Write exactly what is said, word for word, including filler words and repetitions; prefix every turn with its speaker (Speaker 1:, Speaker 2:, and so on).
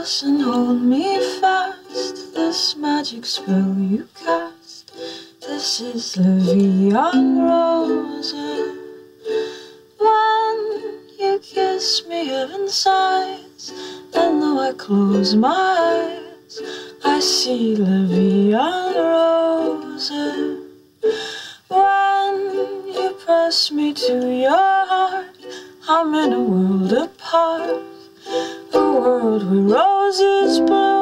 Speaker 1: close and hold me fast. This magic spell you cast. This is La Vie en Rose. When you kiss me, heaven sighs, and though I close my eyes, I see La Vie en Rose. When you press me to your heart, I'm in a world apart, a world where roses bloom.